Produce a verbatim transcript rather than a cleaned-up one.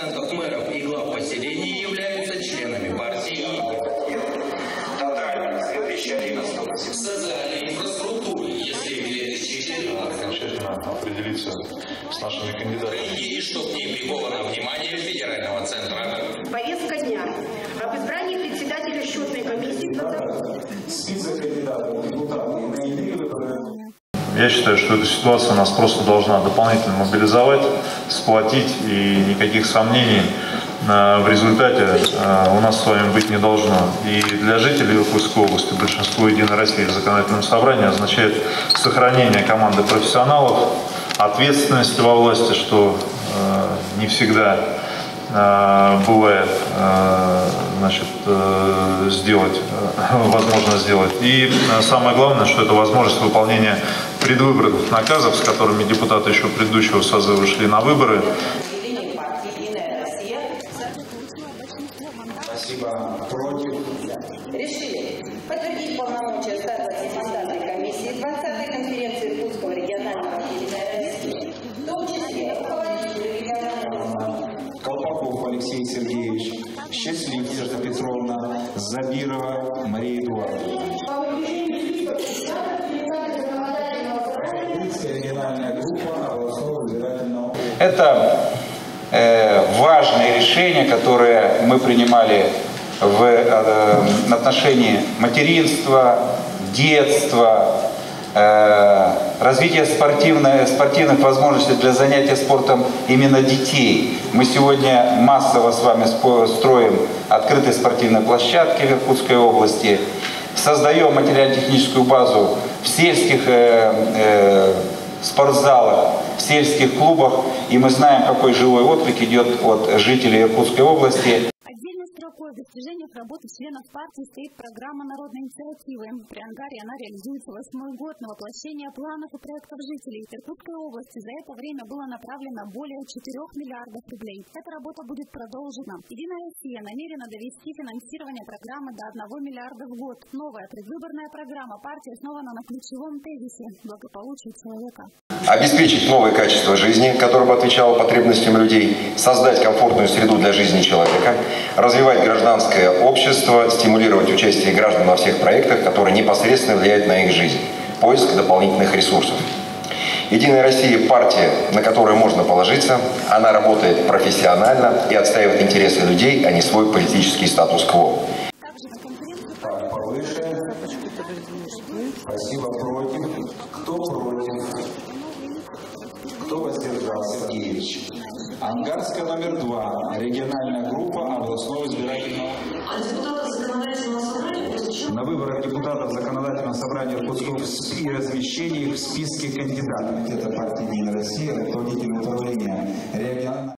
процентов мэров и глав поселений являются членами партии. Тотально с две тысячи одиннадцатого. Социальной инфраструктуры, если в две тысячи четырнадцатом. Окончательно определиться с нашими кандидатами. И что к ней приковано внимание федерального центра. Повестка дня. Об избрании председателя счетной комиссии. Список кандидатов, депутатов и наиболее выборы. Я считаю, что эта ситуация нас просто должна дополнительно мобилизовать, сплотить, и никаких сомнений в результате у нас с вами быть не должно. И для жителей Иркутской области большинство «Единой России» в законодательном собрании означает сохранение команды профессионалов, ответственности во власти, что не всегда бывает, значит, сделать, возможно сделать. И самое главное, что это возможность выполнения предвыборных наказов, с которыми депутаты еще предыдущего созыва шли на выборы. Спасибо. Против. Решили подтвердить полномочия статуса мандатной комиссии двадцатой конференции Иркутского регионального «Единая Россия», в том числе руководителя регионального. Колпаков Алексей Сергеевич, Счастливцев Петровна, Забирова Мария Эдуардовна. Региональная группа областного избирательного. Это э, важное решение, которое мы принимали в э, отношении материнства, детства, э, развития спортивной, спортивных возможностей для занятия спортом именно детей. Мы сегодня массово с вами строим открытые спортивные площадки в Иркутской области, создаем материально-техническую базу в сельских э, э, спортзалах, в сельских клубах, и мы знаем, какой живой отклик идет от жителей Иркутской области. Отдельной строкой в достижениях работы членов партии стоит программа народной инициативы. При ангаре она реализуется восьмой год на воплощение планов и проектов жителей Иркутской области. За это время было направлено более четырёх миллиардов рублей. Эта работа будет продолжена. «Единая Россия» намерена довести финансирование программы до одного миллиарда в год. Новая предвыборная программа партии основана на ключевом тезисе «Благополучие человека». Обеспечить новое качество жизни, которое бы отвечало потребностям людей, создать комфортную среду для жизни человека, развивать гражданское общество, стимулировать участие граждан во всех проектах, которые непосредственно влияют на их жизнь, поиск дополнительных ресурсов. «Единая Россия» – партия, на которую можно положиться, она работает профессионально и отстаивает интересы людей, а не свой политический статус-кво. Так, повыше. Спасибо. Против. Кто против? Кто воздержался? Сергеевич. Ангарская номер два. Региональная группа областного избирательного. А депутаты законодательного собрания? На выборах депутатов законодательного собрания Иркутского и размещении в списке кандидатов. Это партия «Единая Россия», руководитель управления регионального.